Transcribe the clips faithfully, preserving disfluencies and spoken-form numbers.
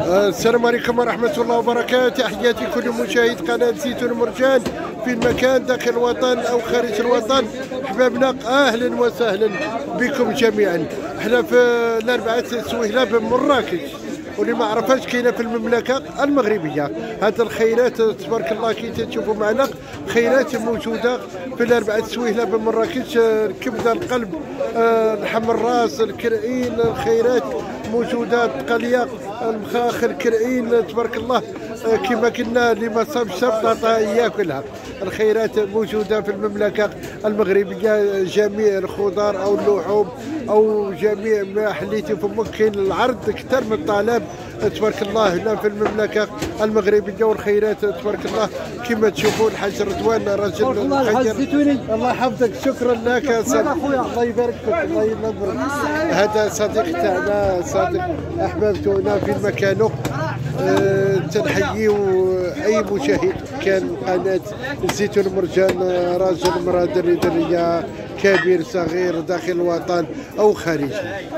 السلام عليكم ورحمة الله وبركاته. تحياتي كل مشاهد قناة زيتون مرجان في المكان داخل الوطن أو خارج الوطن. أحبابنا أهلا وسهلا بكم جميعا. احنا في الأربعة سويلة بمراكش، واللي ما عرفاش كاينه في المملكه المغربيه. هذه الخيرات تبارك الله كي تشوفوا معنا خيرات موجوده في الاربعه سويله بمراكش. الكبده، القلب، لحم الراس، الكرعين، الخيرات موجوده، القليه، المخاخ، الكرعين تبارك الله كما قلنا اللي ما صابش بطاطا ياكلها. الخيرات موجوده في المملكه المغربيه، جميع الخضار او اللحوم او جميع ما حليتي فمك. كاين العرض اكثر من الطلب تبارك الله هنا في المملكه المغربيه. والخيرات تبارك الله كما تشوفون. الحاج رضوان راجل خير، الله يحفظك. شكرا لك يا صديقي، الله يبارك فيك، الله ينورك. هذا صديق تاعنا، صديق احبابتنا في مكانه. أه تنحييو اي مشاهد كان قناه زيتون مرجان، راجل مراه دري دريه، كبير صغير، داخل الوطن او خارج.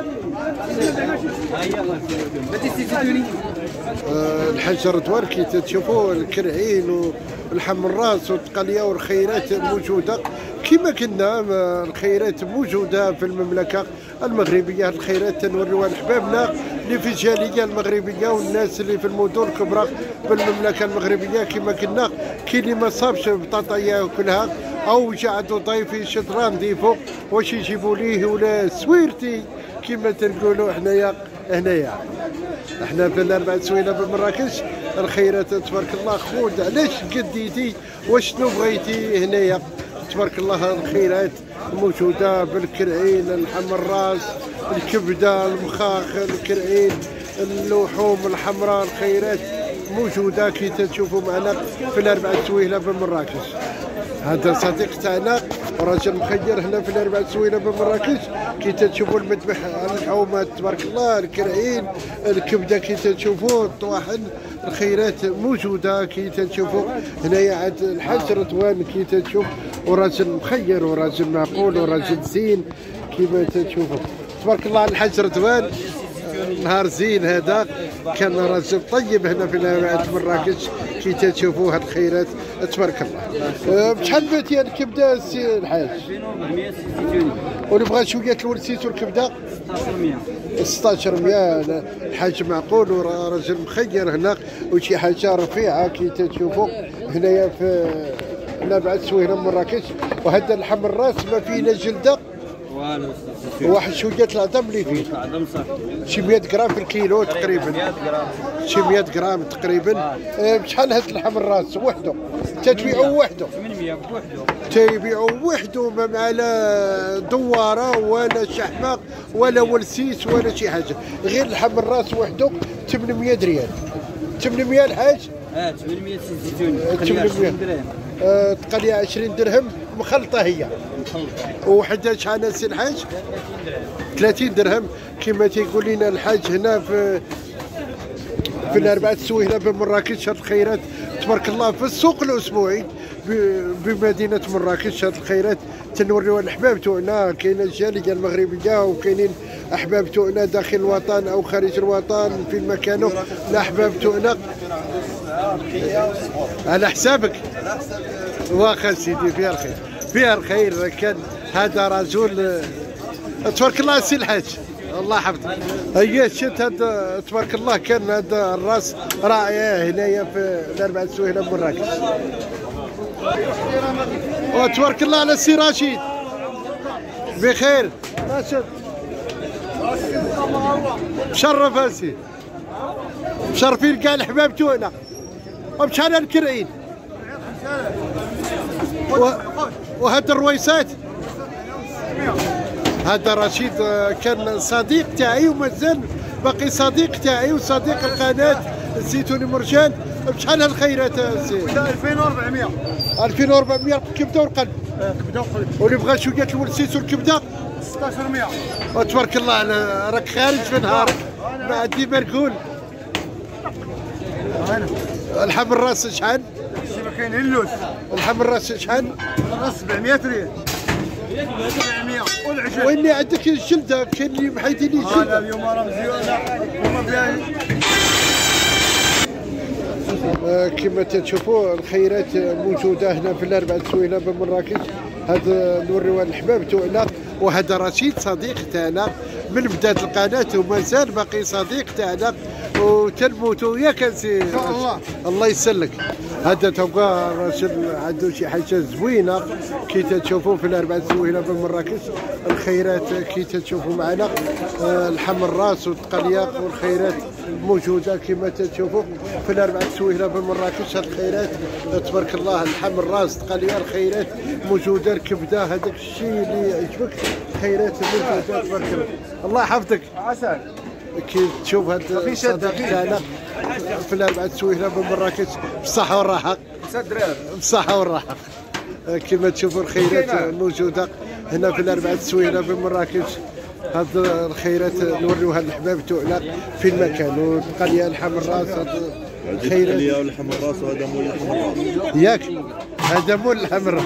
أه الحاج رضوان كي تشوفوا الكرعين واللحم الراس والتقليه والخيرات موجوده كما كنا. الخيرات موجوده في المملكه المغربيه. الخيرات تنوريوها لحبابنا اللي في الجاليه المغربيه والناس اللي في المدن الكبرى بالمملكه المغربيه. كما كنا كاين اللي ما صابش بطاطا ياكلها او جا عندو ضيف يشد راه نضيفو واش يجيبوا ليه ولا سويرتي كما تنقولوا حنايا. هنايا احنا في الاربعه سويله بمراكش. الخيرات تبارك الله. خود علاش قديتي وشنو بغيتي هنايا تبارك الله. الخيرات موجوده بالكرعين، اللحم الراس، الكبده، المخاخ، الكرعين، اللحوم الحمراء. الخيرات موجوده كي تشوفوا معنا في الاربعه سويله بمراكش. هذا صديق تاعنا راجل مخير هنا في الاربعه سويله بمراكش. كي تشوفوا المذبح، اللحومات تبارك الله، الكرعين، الكبده كي تشوفوا، الطواحن. الخيرات موجوده كي تشوفوا هنايا عند الحاج رضوان كي تشوف، وراجل مخير وراجل معقول وراجل زين كما تشوفوا تبارك الله. الحاج رضوان نهار زين هذا، كان راجل طيب هنا في مراكش كي تشوفوا هاد الخيرات تبارك الله. بشحال باتي الكبده السي الحاج؟ ألفين وأربعمية سيتوني. ونبغى شويه الورسيس والكبده ستطاش مية. ستطاش مية. الحاج معقول وراجل مخير هنا، وشي حاجه رفيعه كي تشوفوا هنايا في الاربعه سويله مراكش. وهذا اللحم الراس ما فيه لا جلده واحد شويه العظم اللي فيه، شي مية غرام في الكيلو تقريبا، شي مية غرام تقريبا. بشحال هاد اللحم الراس وحده؟ تتبيعو وحده ثمانمية بوحده، تيبيعو وحده ما مع لا دواره ولا شحمه ولا ولسيس ولا شي حاجه، غير اللحم الراس وحده ثمانمية ريال. ثمانمية الحاج؟ اه ثمانمية زيتوني. ثمانمية درهم. آه تقليها عشرين درهم مخلطه هي. وحده شحال سي الحاج؟ ثلاثين درهم كما تيقول لنا الحاج هنا في في الاربعه سويله بمراكش. هاد الخيرات تبارك الله في السوق الاسبوعي بمدينه مراكش. هاد الخيرات تنوريوها الاحباب تاعنا. كاينه الجاليه المغربيه وكاينين احباب تاعنا داخل الوطن او خارج الوطن في مكانه. الاحباب تاعنا على حسابك واخا سيدي. فيها الخير، فيها الخير. كان هذا رجل تبارك الله سي الحاج، الله يحفظك. هي شفت هذا تبارك الله. كان هذا الراس رائع هنايا في الاربعه سويله مراكش. وتبارك الله على السي رشيد بخير. راشد مشرف هاسي، مشرفين كاع الحباب تاعنا. وبشحال الكرعين؟ وهذا الرويسات. هذا رشيد كان صديق تاعي ومازال باقي صديق تاعي وصديق القناه زيتون مرجان. بشحال هالخيرات سي؟ ألفين وأربعمية. ألفين وأربعمية كبده والقلب. كبده وقلب. واللي بغى شويه الورسيس والكبده ستطاش مية. وتبارك الله راك خارج في نهارك ما عندي ما نقول. اللحم الراس شحال؟ ما كاين اللوز. اللحم الراس شحال؟ الراس سبعمية ريال. سبعمية. والعجل. وين عندك الجلده؟ كاين اللي محيدين لي الجلده. هذا اليوم راه مزيانه. آه كما تشوفوا الخيرات موجوده هنا في الاربعه سويله بمراكش. هذا نوريوها للحباب تاعنا، وهذا رشيد صديق تاعنا من بدات القناه ومازال باقي صديق تاعنا وتنموتوا ياك سي الله الله يسلك. هذا توقع راجل عنده شي حاجه زوينه كي تشوفوا في الاربعه سويله بمراكش. الخيرات كي تشوفوا معنا آه الحم الراس والتقلياق والخيرات موجوده كما تشوفوا في الاربعه سويله بمراكش. هاد الخيرات تبارك الله الحم الراس التقلياق الخيرات موجوده، الكبده هذاك الشيء اللي يعجبك خيرات موجوده تبارك الله. الله يحفظك عسل. كي تشوف هذا الصديق تاعنا في الاربعه سويله بمراكش بالصحه والراحه بالصحه والراحه. كما تشوفوا الخيرات موجوده هنا في الاربعه سويله بمراكش. هاد الخيرات نوريوها للحباب تاعنا في المكان. والقليه لحم الراس الخيرات القليه ولحم الراس، وهذا مول لحم الراس ياك هذا مول لحم الراس.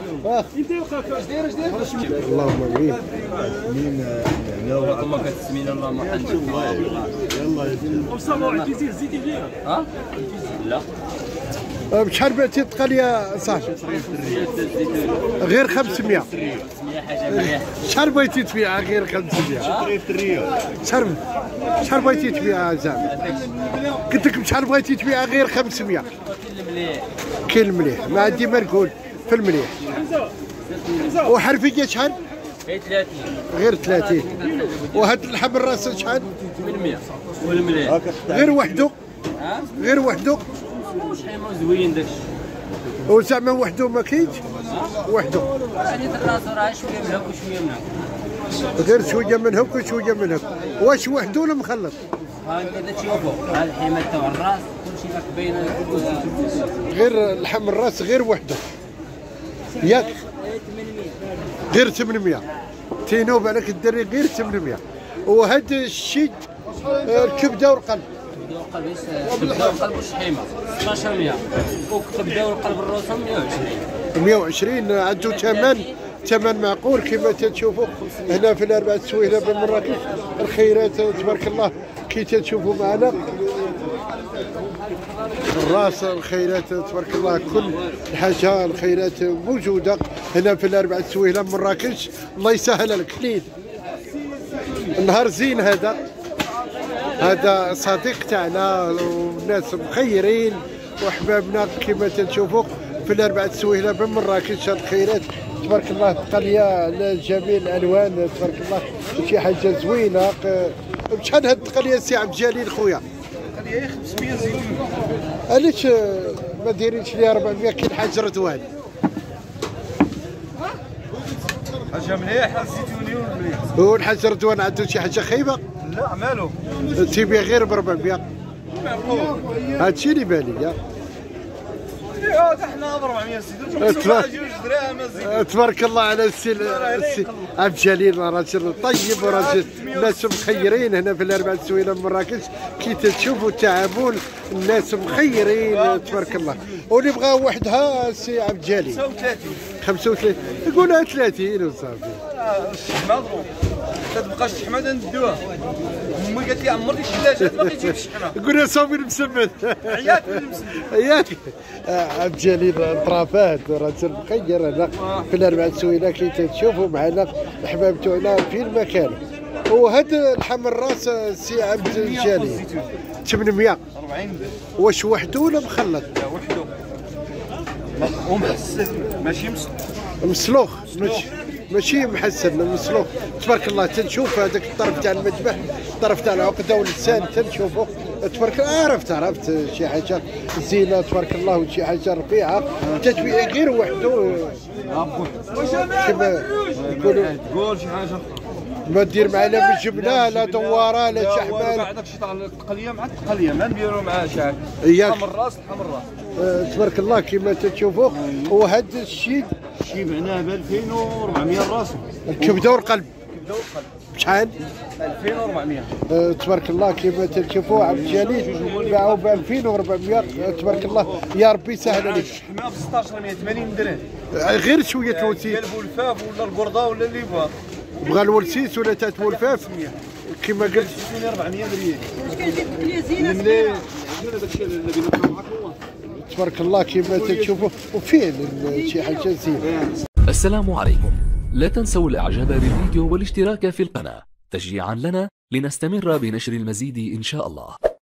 اللهم امين. مين اللهم كتسمينا اللهم حنشوف يلا يا ها لا بشحال بعتي التقليه صاحبي؟ غير خمسمية. شحال بغيتي تبيعها غير خمسمية؟ شحال شحال بغيتي تبيعها زعما؟ قلت لك بشحال بغيتي تبيعها غير خمسمية؟ كاين المليح ما عندي ما نقول في المليح. وحرفيه شحال؟ غير ثلاثين. وهاد اللحم الراس شحال؟ ثمانمية. والمليح غير وحده؟ غير وحده؟ شحال زوين داكشي. وزعما وحده ما كاينش؟ وحده يعني الراس راه شويه من هاك وشويه من هاك. غير شويه من هاك وشويه من هاك. واش وحده ولا مخلط؟ ها انت تشوفوا ها الحمال تاع الراس كلشي راك باينه. غير اللحم الراس غير وحده ياك؟ غير ثمانمية. تينوب عليك الدري غير ثمانمية. وهذا الشيء الكبده والقلب. كبده والقلب والشحيمه اثناش مية، وكبده والقلب الروسه مية وعشرين. مية وعشرين عنده ثمن ثمن معقول كما تشوفوا هنا في الاربعه سويله بمراكش. الخيرات تبارك الله كي تشوفوا معنا الراس الخيرات تبارك الله كل حاجه الخيرات موجوده هنا في الاربعه سويله مراكش. الله يسهل لك ليل النهار زين. هذا هذا صديق تاعنا وناس مخيرين وحبابنا كما تشوفوا في الاربعه سويله بمراكش. هاد الخيرات تبارك الله القليه على جميع الالوان تبارك الله شي حاجه زوينه. بشحال هاد القليه سي عبد الجليل خويا؟ القليه خمسمية زيتون. علاش ما دايرينش ليها أربعمية كي الحاج رضوان؟ حاجه مليحه الزيتوني والمليح. والحاج رضوان عنده شي حاجه خايبه؟ لا مالو تيبيع غير ب أربعمية. هادشي اللي بالي. ايوا حنا ب أربعمية زيتون جوج دراهم زيتون. تبارك الله على السي السي عبد الجليل راجل طيب وراجل ناس مخيرين هنا في الاربعه سويله مراكش. كي تشوفوا التعامل الناس مخيرين تبارك الله. واللي بغا وحدها السي عبد الجليل خمسة وثلاثين. خمسة وثلاثين قولها ثلاثين وصافي. الشحمه ضروب ما تبقاش الشحمه ندوها. امي قالت لي عمرتي الثلاجه ما بقيتيش الشحمه. قولها صافي المسمن. عياك المسمن ياك عبد الجليل طرافات راجل مخير هنا في الاربعه سويله كي تشوفوا معنا الحباب تاعنا في المكان. وهذا الحم الراس سي عبد الجليل ثمانمية. أربعين. واش وحده ولا مخلط؟ لا وحده ومحسن ماشي مسلوخ ماشي ماشي محسن مسلوخ تبارك الله. تنشوف هذاك الطرف تاع المذبح الطرف تاع العقده واللسان تنشوفوا تبارك الله. عرفت عرفت شي حاجه زينه تبارك الله وشي حاجه رفيعه تتبيع غير وحده كما يقولوا. قول شي حاجه ما دير معنا بالجبنه لا دواره لا شحمال. بعدك شي تاع القليه مع القليه ما نديروا معاه شحال. ياك حم الراس حم الراس. آه تبارك الله كما تشوفوا. وهذا الشيء شي بعناه ب ألفين وأربعمية الراس. الكبده والقلب كبده والقلب بشحال؟ ألفين وأربعمية. آه تبارك الله كما تشوفوا عبد الجليل باعوا ب ألفين وأربعمية. آه تبارك الله يا ربي يسهل عليك. الشحمه ب ستطاش مية وثمانين درهم. آه غير شويه الولسيس ديال بولفاف ولا القرده ولا اللي بغا. بغى الولسيس ولا تات بولفاف كما قلت أربعمية ريال. واش كاين ديك القليه زينه ملي شنو داك الشيء اللي بينا معاك هو تبارك الله كما تشوفوا، وفين شي حاجه زينه. السلام عليكم، لا تنسوا الاعجاب بالفيديو والاشتراك في القناة تشجيعا لنا لنستمر بنشر المزيد ان شاء الله.